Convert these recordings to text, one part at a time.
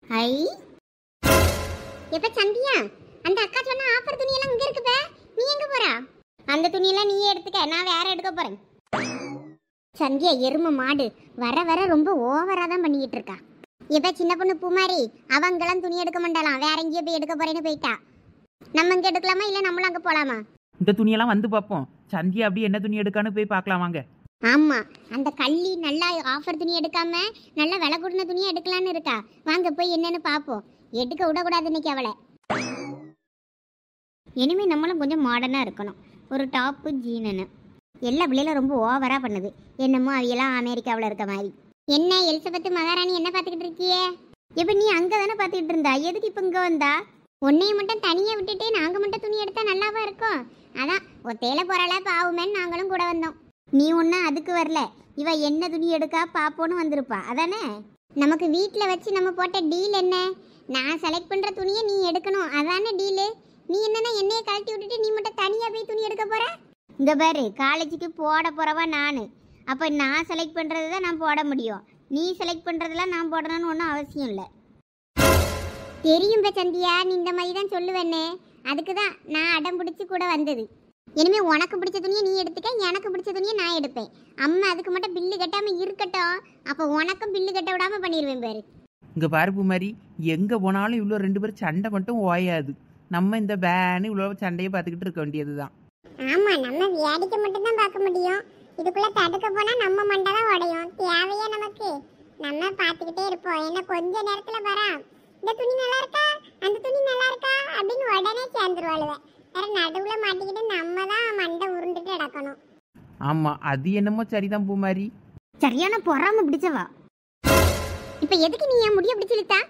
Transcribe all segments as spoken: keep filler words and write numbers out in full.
ஐ எப்ப சந்தியா, அந்த அக்கா சொன்ன ஆஃபர் துணியெல்லாம் இங்க இருக்குப்ப, நீ எங்க போறா? அந்த துணியெல்லாம் நீயே எடுத்துக்க, நான் வேற எடுக்க போறேன். சந்தியா எரும மாடு வர வர ரொம்ப ஓவரா தான் பண்ணிக்கிட்டு இருக்கா. எப்ப சின்ன பொண்ணு பூமாரி அவங்கெல்லாம் துணி எடுக்க மாட்டாளாம், வேற எங்கேயோ போய் எடுக்க போறேன்னு போயிட்டா. நம்ம இங்க எடுக்கலாமா இல்ல நம்மளும் அங்க போலாமா? இந்த துணியெல்லாம் வந்து பார்ப்போம். சந்தியா அப்படி என்ன துணி எடுக்கான்னு போய் பார்க்கலாம் வாங்க. ஆமா, அந்த கள்ளி நல்லா ஆஃபர் துணி எடுக்காம நல்லா விலை கூடின துணியை எடுக்கலான்னு இருக்கா. வாங்க போய் என்னன்னு பாப்போம். எடுக்க விடக்கூடாது இன்னைக்கு அவளை. இனிமே நம்மளும் கொஞ்சம் மாடர்னா இருக்கணும். ஒரு டாப்பு ஜீனனு எல்லா பிள்ளைகளும் ரொம்ப ஓவரா பண்ணுது. என்னமோ அவையெல்லாம் அமெரிக்காவில் இருக்க மாதிரி. என்ன எலிசபெத் மகாராணி என்ன பார்த்துக்கிட்டு இருக்கியே? இப்போ நீ அங்கே தானே பார்த்துக்கிட்டு இருந்தா, எதுக்கு இப்போ இங்கே வந்தா? உன்னையும் மட்டும் தனியாக விட்டுட்டு நாங்கள் மட்டும் துணி எடுத்தா நல்லாவா இருக்கும்? அதான் ஒத்தையில போறாள பாவுமேன்னு நாங்களும் கூட வந்தோம். நீ ஒன்றும் அதுக்கு வரல, இவ என்ன துணி எடுக்கா பாப்போன்னு வந்திருப்பா அதானே. நமக்கு வீட்டில் வச்சு நம்ம போட்ட டீல் என்ன? நான் செலக்ட் பண்ணுற துணியை நீ எடுக்கணும், அதானே டீலு. நீ என்னன்னா என்னைய கழட்டி விட்டுட்டு நீ மட்டும் தனியாக போய் துணி எடுக்க போற? இந்த பாரு, காலேஜுக்கு போட போறவா நான். அப்போ நான் செலக்ட் பண்ணுறது தான் நான் போட முடியும். நீ செலக்ட் பண்ணுறதெல்லாம் நான் போடணும்னு ஒன்றும் அவசியம் இல்லை. தெரியும் பே சந்தியா, நீ இந்த மாதிரி தான் சொல்லுவேன்னு. அதுக்கு தான் நான் அடம் பிடிச்சி கூட வந்தது. இனிமே உனக்கு பிடிச்ச துணியை நீ எடுத்துக்க, எனக்கு பிடிச்ச துணியை நான் எடுப்பேன். அம்மா அதுக்கு மட்டும் பில்லு கட்டாம இருக்கட்டும். அப்போ உனக்கும் பில்லு கட்ட விடாம பண்ணிடுவேன் பாரு. இங்க பாருப்பு மாதிரி எங்க போனாலும் இவ்வளோ ரெண்டு பேரும் சண்டை மட்டும் ஓயாது. நம்ம இந்த பேனு இவ்வளோ சண்டையை பார்த்துக்கிட்டு இருக்க வேண்டியதுதான். ஆமா, நம்ம வேடிக்கை மட்டும் தான் பார்க்க முடியும். இதுக்குள்ள தடுக்க போனா நம்ம மண்டை தான் உடையும். தேவையா நமக்கு? நம்ம பார்த்துக்கிட்டே இருப்போம். என்ன கொஞ்ச நேரத்துல வரா, இந்த துணி நல்லா இருக்கா, அந்த துணி நல்லா இருக்கா அப்படின்னு உடனே சேர்ந்துருவாளுவ. வேற நடுவுல மாட்டிக்கிட்டு நம்ம தான் மண்டை உருண்டுட்டு கிடக்கணும். ஆமா, அது என்னமோ சரிதான் பூமாரி. சரியான பொறாம பிடிச்சவா. இப்ப எதுக்கு நீ என் முடிய பிடிச்சு இழுத்தா?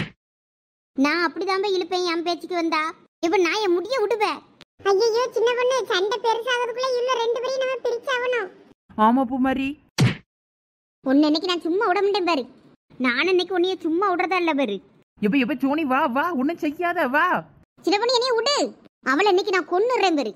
நான் அப்படிதான் போய் இழுப்பேன் என் பேச்சுக்கு வந்தா. இப்ப நான் என் முடிய விடுவேன். ஐயோ சின்ன பொண்ணு, சண்டை பெருசாகிறதுக்குள்ள இன்னும் ரெண்டு பேரையும் நம்ம பிரிச்சாகணும். ஆமா பூமாரி, ஒன்னு இன்னைக்கு நான் சும்மா விட மாட்டேன் பாரு. நான் இன்னைக்கு உன்னைய சும்மா விடுறதா இல்ல பாரு. எப்ப எப்ப சோனி வா வா, ஒன்னும் செய்யாத வா. சின்ன பொண்ணு என்னைய விடு, அவளை இன்னைக்கு நான் கொன்னுறேன் பாரு.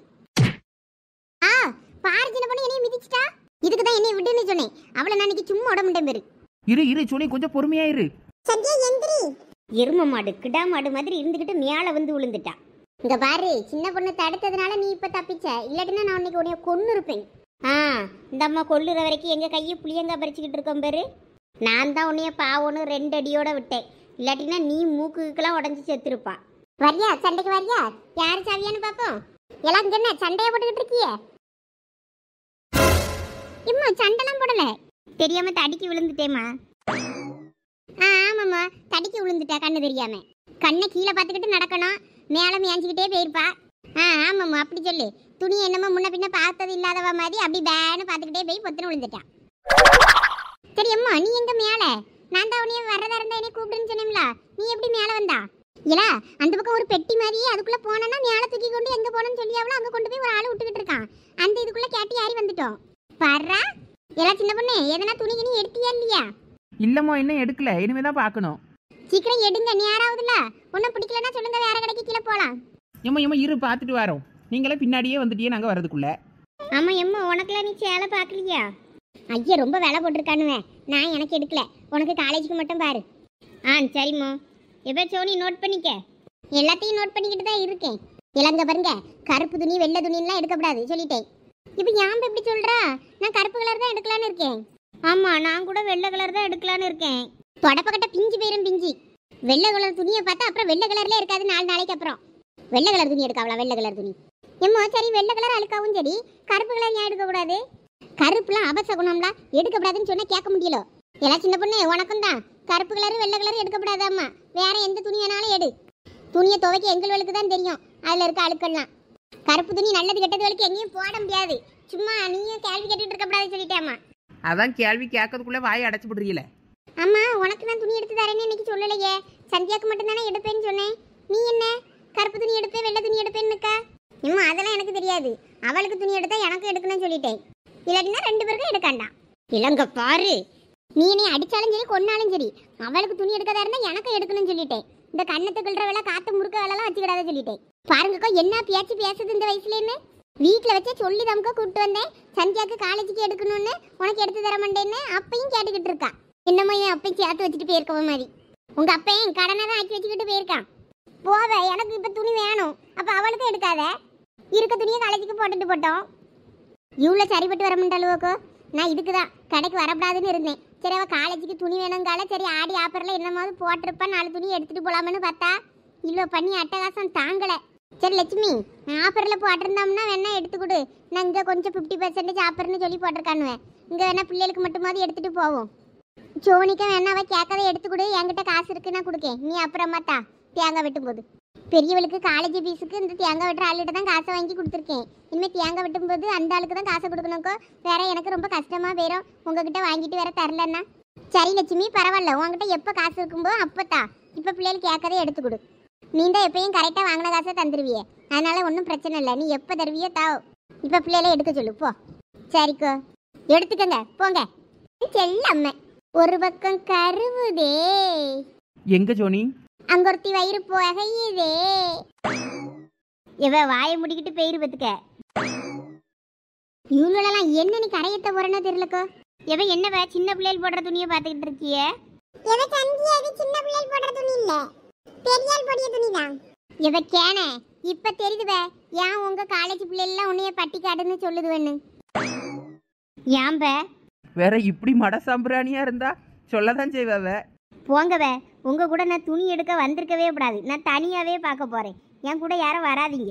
ஆ பாரு சின்ன பொண்ணு என்னைய மிதிச்சிட்டா. இதுக்கு தான் என்னைய விடுன்னு சொன்னேன். அவளை நான் இன்னைக்கு சும்மா விட மாட்டேன் பாரு. இரு இரு சோனி, கொஞ்சம் பொறுமையா இரு. சத்யா எந்திரி. எரும மாடு கிடா மாடு மாதிரி இருந்துகிட்டு மேல வந்து விழுந்துட்டா. இங்க பாரு, சின்ன பொண்ணு தடுத்ததுனால நீ இப்ப தப்பிச்ச. இல்லாட்டினா நான் இன்னைக்கு உன்னைய கொன்னு இருப்பேன். ஆ இந்த அம்மா கொல்லுற வரைக்கும் எங்க கையை புளியங்கா பறிச்சுக்கிட்டு இருக்கோம் பாரு. நான் தான் உன்னைய பாவன்னு ரெண்டு அடியோட விட்டேன். இல்லாட்டினா நீ மூக்குக்கெல்லாம் உடஞ்சி செத்துருப்பா. வரியா சண்டைக்கு வரியா? யாரு சாவியான்னு பாப்போம். எல்லாம் என்ன சண்டைய போட்டுக்கிட்டு இருக்கிய? இம்மா சண்டைலாம் போடல, தெரியாம தடிக்கி விழுந்துட்டேம்மா. ஆ ஆமாம்மா, தடிக்கி விழுந்துட்டா கண்ணு தெரியாம. கண்ணை கீழே பார்த்துக்கிட்டு நடக்கணும், மேலே மேய்ஞ்சிக்கிட்டே போயிருப்பா. ஆ ஆமாம்மா அப்படி சொல்லு. துணி என்னமோ முன்ன பின்ன பார்த்தது இல்லாதவ மாதிரி அப்படி பேன்னு பார்த்துக்கிட்டே போய் பொத்துன்னு விழுந்துட்டான். சரி அம்மா, நீ எங்க மேலே? நான் தான் உன்னைய வரதா இருந்தா என்னை கூப்பிடுன்னு சொன்னேன்ல, நீ எப்படி மேலே வந்தா? இல்ல அந்த பக்கம் ஒரு பெட்டி மாதிரியே, அதுக்குள்ள போனோன்னா மேலே தூக்கி கொண்டு எங்க போனோம்னு சொல்லியாவளோ அங்கே கொண்டு போய் ஒரு ஆள் விட்டுக்கிட்டு இருக்கான். அந்த இதுக்குள்ள கேட்டு யாரி வந்துட்டோம் பர்றா. எல்லாம் சின்ன பொண்ணு, எதனா துணி கிணி எடுத்தியா இல்லையா? இல்லம்மா, இன்னும் எடுக்கல, இனிமேதான் பார்க்கணும். சீக்கிரம் எடுங்க, நேராவதுல. ஒன்றும் பிடிக்கலன்னா சொல்லுங்க, வேற கடைக்கு கீழே போகலாம். எம்மா எம்மா இரு, பார்த்துட்டு வரோம். நீங்களே பின்னாடியே வந்துட்டியே நாங்கள் வரதுக்குள்ள. ஆமா எம்மா, உனக்குலாம் நீ சேலை பார்க்கலையா? ஐயா ரொம்ப விலை போட்டிருக்கானுவே. நான் எனக்கு எடுக்கல, உனக்கு காலேஜுக்கு மட்டும் பாரு. ஆ சரிம்மா. எப்போ சோனி நோட் பண்ணிக்க. எல்லாத்தையும் நோட் பண்ணிக்கிட்டு தான் இருக்கேன். இளங்க பாருங்க, கருப்பு துணி வெள்ளை துணிலாம் எடுக்கக்கூடாது சொல்லிட்டேன். இப்போ யாம்பு எப்படி சொல்றா? நான் கருப்பு கலர் தான் எடுக்கலான்னு இருக்கேன். ஆமா, நான் கூட வெள்ளை கலர் தான் எடுக்கலான்னு இருக்கேன். தொடப்பக்கட்ட பிஞ்சு போயிரும் பிஞ்சு. வெள்ளை கலர் துணியை பார்த்தா அப்புறம் வெள்ளை கலர்ல இருக்காது நாலு நாளைக்கு அப்புறம். வெள்ளை கலர் துணி எடுக்காவலாம், வெள்ளை கலர் துணி. எம்மோ சரி, வெள்ளை கலர் அழுக்காவும் சரி, கருப்பு கலர் ஏன் எடுக்கக்கூடாது? கருப்புலாம் அபசகுணம்லாம் எடுக்கக்கூடாதுன்னு சொன்னா கேட்க முடியல. எல்லாம் சின்ன பொண்ணு, உனக்கும் தான் கருப்பு கலர் வெள்ளை கலர் எடுக்கப்படாதாம்மா. வேற எந்த துணி வேணாலும் எடு. துணியை துவைக்க எங்களுக்கு தான் தெரியும் அதுல இருக்க அழுக்கெல்லாம். கருப்பு துணி நல்லது கெட்டதுகளுக்கு எங்கேயும் போட முடியாது. சும்மா நீயும் கேள்வி கேட்டுட்டு இருக்கக்கூடாதுன்னு சொல்லிட்டேம்மா. அதான் கேள்வி கேட்கறதுக்குள்ள வாயை அடைச்சு விடுறீல. அம்மா உனக்கு நான் துணி எடுத்து தரேன்னு இன்னைக்கு சொல்லலையே. சந்தியாக்கு மட்டும் தானே எடுப்பேன்னு சொன்னேன். நீ என்ன கருப்பு துணி எடுப்பேன் வெள்ளை துணி எடுப்பேன்னுக்கா? இம்மா அதெல்லாம் எனக்கு தெரியாது. அவளுக்கு துணி எடுத்தா எனக்கு எடுக்கணும்னு சொல்லிட்டேன். இல்லாட்டினா ரெண்டு பேருக்கும் எடுக்காண்டா. இளங்க பாரு, நீ என்னை அடிச்சாலும் சரி கொன்னாலும் சரி, அவளுக்கு துணி எடுக்கதா இருந்தா எனக்கு எடுக்கணும்னு சொல்லிட்டேன். இந்த கண்ணத்தை கிள்ற வேலை காத்து முறுக்க வேலைலாம் வச்சுக்கிடாத சொல்லிட்டேன். பாருங்கக்கா என்ன பேச்சு பேசுது இந்த வயசுலேன்னு. வீட்டில் வச்சே சொல்லி தமக்க கூப்பிட்டு வந்தேன். சந்தியாவுக்கு காலேஜுக்கு எடுக்கணும்னு, உனக்கு எடுத்து தர மாட்டேன்னு அப்பையும் கேட்டுக்கிட்டு இருக்கா. என்னமோ என் அப்பையும் சேர்த்து வச்சுட்டு போயிருக்கவ மாதிரி. உங்க அப்பையும் கடனை தான் ஆக்கி வச்சுக்கிட்டு போயிருக்கான். போவ எனக்கு இப்ப துணி வேணும், அப்ப அவளுக்கும் எடுக்காத. இருக்க துணியை காலேஜுக்கு போட்டுட்டு போட்டோம். இவ்வளோ சரிப்பட்டு வர முடியாளுவோக்கோ. நான் இதுக்கு தான் கடைக்கு வரக்கூடாதுன்னு இருந்தேன். சரி அவள் காலேஜுக்கு துணி வேணுங்கால சரி ஆடி ஆப்பரில் என்னமாவது போட்டிருப்பா, நாலு துணி எடுத்துட்டு போலாமன்னு பார்த்தா இவ்வளோ பண்ணி அட்டகாசம் தாங்கலை. சரி லட்சுமி, ஆப்பரில் போட்டிருந்தோம்னா வேணா எடுத்துக்கொடு. நான் இங்கே கொஞ்சம் ஃபிஃப்டி பர்சன்டேஜ் ஆப்பர்னு சொல்லி போட்டிருக்கானுவேன். இங்கே வேணா பிள்ளைகளுக்கு மட்டுமாவது எடுத்துகிட்டு போவோம். சோனிக்கா வேணா அவள் கேட்கதை எடுத்துக்கொடு, என்கிட்ட காசு இருக்குன்னா கொடுக்கேன். நீ அப்புறமா தா தேங்காய் வெட்டும் போது. பெரியவளுக்கு காலேஜ் ஃபீஸுக்கு இந்த தேங்காய் வெட்டுற ஆளுகிட்ட தான் காசை வாங்கி கொடுத்துருக்கேன். இனிமேல் தேங்காய் வெட்டும் போது அந்த ஆளுக்கு தான் காசை கொடுக்கணுக்கோ. வேற எனக்கு ரொம்ப கஷ்டமாக போயிடும் உங்ககிட்ட வாங்கிட்டு வேற தரலன்னா. சரி லட்சுமி பரவாயில்ல, உங்ககிட்ட எப்போ காசு இருக்கும்போது அப்போத்தா. இப்போ பிள்ளைகள் கேட்கறதே எடுத்துக்கொடு. நீ தான் எப்பயும் கரெக்டாக வாங்கின காசை தந்துருவியே, அதனால ஒன்றும் பிரச்சனை இல்லை. நீ எப்போ தருவியோ தா. இப்போ பிள்ளைகளை எடுக்க சொல்லு போ. சரிக்கோ எடுத்துக்கங்க போங்க. செல்லம்மை ஒரு பக்கம் கருவுதே. எங்க ஜோனி? அங்க ஒருத்தி வயிறு புகையுதே. இவ வாயை முடிக்கிட்டு போயிரு பத்துக்க. இவ்வளோலாம் என்ன நீ கரையத்த போறேன்னா தெரியலக்கோ. இவ என்னவ சின்ன பிள்ளைகள் போடுற துணியை பார்த்துக்கிட்டு இருக்கிய? இவ சந்தியாதி சின்ன பிள்ளைகள் போடுற துணி இல்ல, பெரியாள் போடிய துணி தான். இவ கேன இப்ப தெரியுதுவே ஏன் உங்க காலேஜ் பிள்ளைகள் உன்னைய பட்டி காடுன்னு சொல்லுதுவன்னு. ஏன்ப வேற இப்படி மட சாம்பிராணியா இருந்தா சொல்லதான் செய்வாவ. போங்கவே, உங்க கூட நான் துணி எடுக்க வந்திருக்கவே கூடாது. நான் தனியாவே பார்க்க போறேன். என் கூட யாரும் வராதீங்க.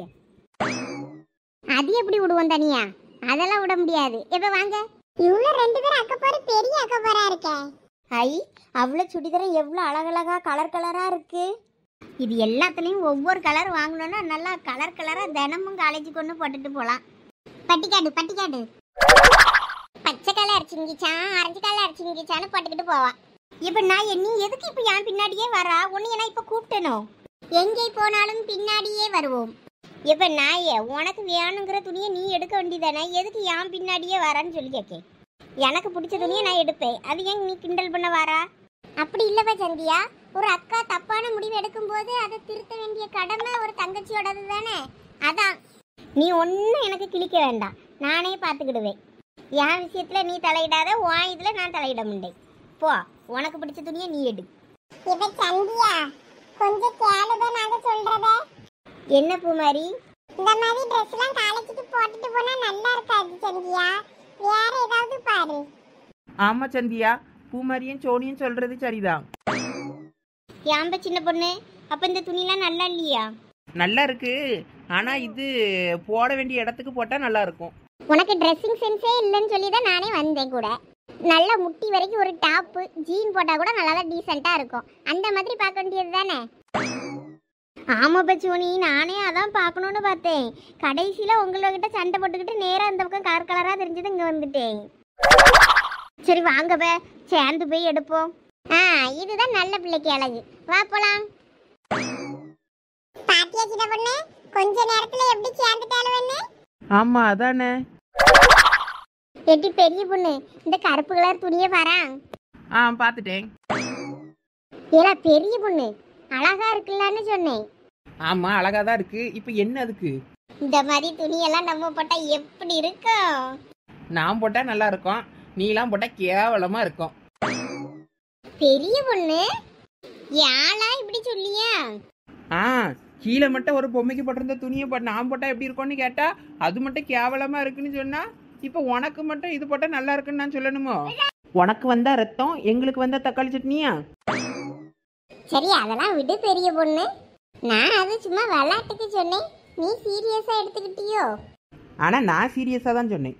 அது எப்படி விடுவோம் தனியா? அதெல்லாம் விட முடியாது. எப்ப வாங்க. இவ்வளோ ரெண்டு பேரும் அக்க போற பெரிய அக்க போறா இருக்கே. ஐ அவ்வளோ சுடிதாரம் எவ்வளோ அழகழகா கலர் கலரா இருக்கு. இது எல்லாத்துலேயும் ஒவ்வொரு கலர் வாங்கணும்னா நல்லா கலர் கலரா தினமும் காலேஜுக்கு ஒன்று போட்டுட்டு போகலாம். பட்டிக்காடு பட்டிக்காடு பச்சை கலர் சிங்கிச்சான் ஆரஞ்சு கலர் சிங்கிச்சான்னு போட்டுக்கிட்டு போவான். இப்ப நான் நீ எதுக்கு இப்ப என் பின்னாடியே வரா? உன்னைய நான் இப்ப கூப்பிட்டனும். எங்கே போனாலும் பின்னாடியே வருவோம். இப்ப நான் உனக்கு வேணுங்கிற துணியை நீ எடுக்க வேண்டியதானே, எதுக்கு என் பின்னாடியே வரான்னு சொல்லி கேட்கேன். எனக்கு பிடிச்ச துணியை நான் எடுப்பேன், அது ஏன் நீ கிண்டல் பண்ண வாரா? அப்படி இல்லப்பா சந்தியா, ஒரு அக்கா தப்பான முடிவு எடுக்கும் போது அதை திருத்த வேண்டிய கடமை ஒரு தங்கச்சியோடது தானே. அதான் நீ ஒன்னும் எனக்கு கிழிக்க வேண்டாம், நானே பார்த்துக்கிடுவேன். என் விஷயத்துல நீ தலையிடாத, உன் இதுல நான் தலையிட முடியேன். போ, உனக்கு பிடிச்ச துணியை நீ எடு. இப்ப சந்தியா கொஞ்சம் கேளுதே நாங்க சொல்றத. என்ன பூமாரி, இந்த மாதிரி Dress எல்லாம் காலேஜுக்கு போட்டுட்டு போனா நல்லா இருக்காது சந்தியா, வேற ஏதாவது பாரு. ஆமா சந்தியா, பூமாரியும் சோனியும் சொல்றது சரிதான். யாம்ப சின்ன பொண்ணு, அப்ப இந்த துணிலாம் நல்லா இல்லையா? நல்லா இருக்கு, ஆனா இது போட வேண்டிய இடத்துக்கு போட்டா நல்லா இருக்கும். உனக்கு ட்ரெஸ்ஸிங் சென்ஸே இல்லைன்னு சொல்லி தான் நானே வந்தேன் கூட. நல்ல முட்டி வரைக்கும் ஒரு டாப்பு ஜீன் போட்டால் கூட நல்லா தான் டீசெண்டாக இருக்கும். அந்த மாதிரி பார்க்க வேண்டியது தானே. ஆமாம் பச்சோனி, நானே அதான் பார்க்கணுன்னு பார்த்தேன். கடைசியில் உங்கள்கிட்ட சண்டை போட்டுக்கிட்டு நேராக அந்த பக்கம் கலர் கலராக தெரிஞ்சது இங்கே வந்துட்டேன். சரி வாங்கப்ப சேர்ந்து போய் எடுப்போம். ஆ இதுதான் நல்ல பிள்ளைக்கு அழகு. வா போலாம். பாத்தியா சின்ன பொண்ணு, கொஞ்ச நேரத்தில் எப்படி சேர்ந்துட்டாலும். ஆமா அதானே. எட்டி பெரிய பொண்ணு, இந்த கருப்பு கலர் துணியை பாரா. ஆ பார்த்துட்டேன். ஏலா பெரிய பொண்ணு அழகா இருக்குல்லன்னு சொன்னேன். ஆமா அழகா தான் இருக்கு. இப்போ என்ன அதுக்கு? இந்த மாதிரி துணியெல்லாம் நம்ம போட்டா எப்படி இருக்கும்? நான் போட்டா நல்லா இருக்கும், நீலாம் போட்டா கேவலமா இருக்கும். பெரிய பொண்ணு யாழா இப்படி சொல்லியா? ஆ கீழே மட்டும் ஒரு பொம்மைக்கு போட்டிருந்த துணியை போட்டு நான் போட்டா எப்படி இருக்கும்னு கேட்டா அது மட்டும் கேவலமா இருக்குன்னு சொன்னா, இப்போ உனக்கு மட்டும் இது போட்டா நல்லா இருக்குன்னு நான் சொல்லணுமோ? உனக்கு வந்தா ரத்தம், எங்களுக்கு வந்தா தக்காளி சட்னியா? சரி அதெல்லாம் விடு பெரிய பொண்ணு, நான் அது சும்மா விளையாட்டுக்கு சொன்னேன், நீ சீரியஸா எடுத்துக்கிட்டியோ? ஆனா நான் சீரியஸா தான் சொன்னேன்.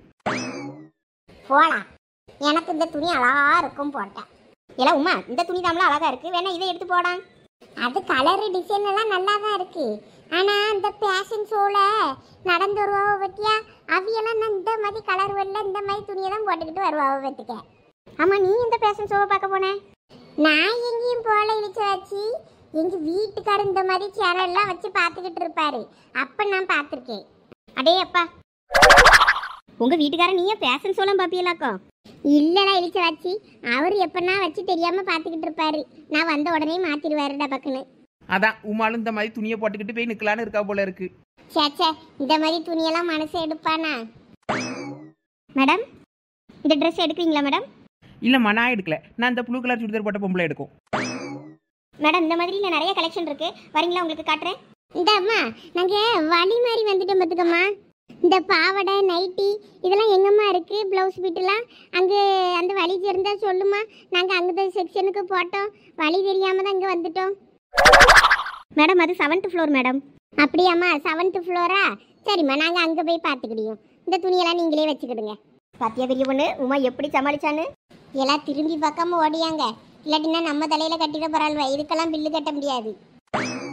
போலாம், எனக்கு இந்த துணி அழகா இருக்கும் போட்டேன். இல்ல உமா, இந்த துணி தாமலாம் அழகா இருக்கு, வேணா இதை எடுத்து போடான். அது கலரு டிசைன் எல்லாம் நல்லா தான் இருக்கு. ஆனா அந்த பேஷன் ஷோல நடந்து வருவாவ பத்தியா, அவையெல்லாம் நான் இந்த மாதிரி கலர் வரல, இந்த மாதிரி துணியை தான் போட்டுக்கிட்டு வருவாவ பத்துக்க. ஆமா நீ இந்த பேஷன் ஷோவை பார்க்க போனேன்? நான் எங்கேயும் போல இழிச்சு வச்சு, எங்க வீட்டுக்காரர் இந்த மாதிரி சேனல்லாம் வச்சு பார்த்துக்கிட்டு இருப்பாரு, அப்ப நான் பார்த்துருக்கேன். அடே அப்பா, உங்க வீட்டுக்காரர் நீயே பேஷன் ஷோலாம் பாப்பியலாக்கோ? இல்லடா இழிச்ச வச்சு, அவரு எப்பன்னா வச்சு தெரியாம பாத்துக்கிட்டு இருப்பாரு, நான் வந்த உடனே மாத்திடுவாருடா பக்குன்னு. அதான் உமாலும் இந்த மாதிரி துணியை போட்டுக்கிட்டு போய் நிக்கலான்னு இருக்கா போல இருக்கு. சேச்சே, இந்த மாதிரி துணியெல்லாம் மனசு எடுப்பானா? மேடம் இந்த ட்ரெஸ் எடுக்கிறீங்களா மேடம்? இல்லம்மா நான் எடுக்கல, நான் இந்த ப்ளூ கலர் சுடிதார் போட்ட பொம்பளை எடுக்கும். மேடம் இந்த மாதிரி நிறைய கலெக்ஷன் இருக்கு, வரீங்களா? உங்களுக்கு காட்டுறேன். இந்த அம்மா நாங்கள் வழி மாதிரி வந்துட்டோம் பார்த்துக்கம்மா. இந்த பாவடை நைட்டி இதெல்லாம் எங்கம்மா இருக்கு? ப்ளவுஸ் பீட்டெல்லாம் அங்கே அந்த வழி இருந்தால் சொல்லுமா. நாங்கள் அங்கே செக்ஷனுக்கு போட்டோம், வழி தெரியாமல் தான் இங்கே வந்துட்டோம். மேடம் அது செவன்த் ஃப்ளோர் மேடம். அப்படியாம்மா, செவன்த் ஃப்ளோரா? சரிம்மா, நாங்கள் அங்கே போய் பார்த்துக்கிடியோம். இந்த துணியெல்லாம் நீங்களே வச்சுக்கிடுங்க. பாத்தியா பெரிய பொண்ணு உமா எப்படி சமாளிச்சான்னு? எல்லாம் திரும்பி பார்க்காம ஓடியாங்க, இல்லாட்டினா நம்ம தலையில கட்டிட பரவாயில்ல, இதுக்கெல்லாம் பில்லு கட்ட முடியாது.